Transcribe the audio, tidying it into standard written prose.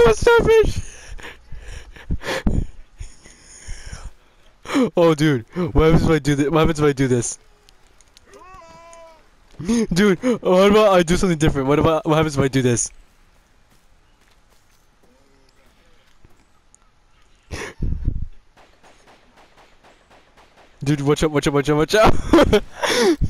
so selfish. Oh, dude, what happens if I do this? What happens if I do this? Dude, what about I do something different? What happens if I do this? Dude, watch out, watch out, watch out, watch out!